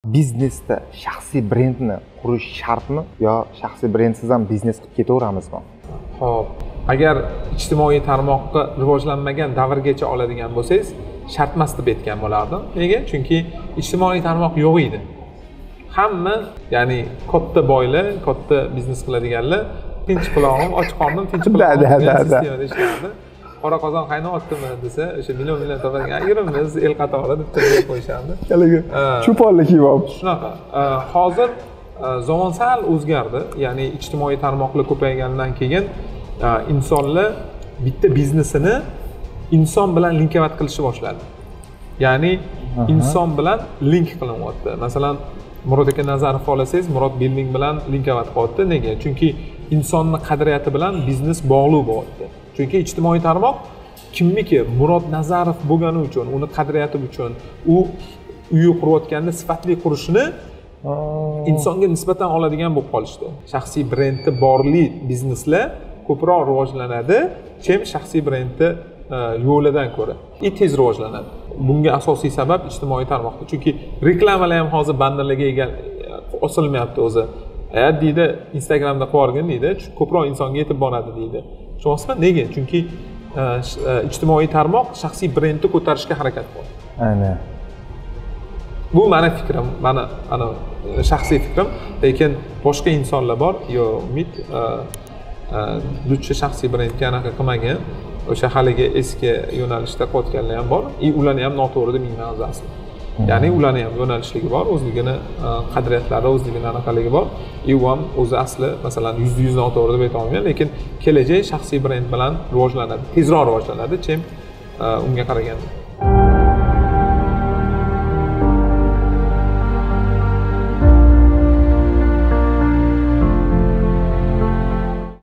biznesda shaxsiy brendni qurish shartmi yo shaxsiy brendsiz ham biznes qilib ketaveramizmi? Xo'p, agar ijtimoiy tarmoqqa rivojlanmagan davrgacha oladigan bo'lsangiz, shart emas deb aytgan bo'lardim. Nega? Chunki ijtimoiy tarmoq yo'q edi. Hamma, ya'ni katta boylar, katta biznes qiladiganlar tinch qulog'im, och qornim, tinch qulog'im sistemada ishlardi. Qora qozon qaynayaptimi desa, o'sha million topadigan ayrimiz el qatori deb turib qo'yishardi. Haligi cho'ponlik kiyib olib. Shunaqa. Hozir zamon sal o'zgardi. Ya'ni ijtimoiy tarmoqlar ko'paygandan keyin insonlar bitta biznesini inson bilan linkavat qilishni boshladi. Ya'ni inson bilan link qilinyapti. Masalan, Murod aka Nazarov olasangiz, Murod Building bilan linkavat qilyapti. Nega? Chunki insonning qadriyati bilan biznes bog'liq bo'lyapti. Chunki ijtimoiy tarmoq kimniki? Murod Nazarov bo'lgani uchun, uni qadriyati uchun, u uyi qurayotganda sifatli qurishni insonga nisbatan oladigan bo'lib qolishdi. Shaxsiy brendi borli bizneslar ko'proq rivojlanadi, chem shaxsiy brendi yo'lidan ko'ra tez rivojlanadi. Bunga asosiy sabab ijtimoiy tarmoqdir. Chunki reklamalar ham hozir bannerlarga osilmayapti o'zi. Deydi, Instagramda qo'yargan deydi, ko'proq insonga yetib boradi deydi. Tushunasizmi? Nega? Chunki ijtimoiy tarmoq shaxsiy brendni ko'tarishga harakat qiladi. Aynan. Bu meni fikrim, ana shaxsiy fikrim, lekin boshqa insonlar bor, yo umid lutcha shaxsiy brendga anaqa qilmagan, o'sha haligi eski yo'nalishda qotganlar ham bor. Ularni ham noto'g'ri deb menga asli. Ya'ni ularni ham yo'nalishligi bor, o'zligini qadriyatlari, o'zligini anaqaligi bor. U ham o'zi asli, masalan, 100% noto'g'ri deb ayta olmayman, lekin kelajak shaxsiy brend bilan rivojlanadi, tezroq rivojlanadi, chem unga qaraganda.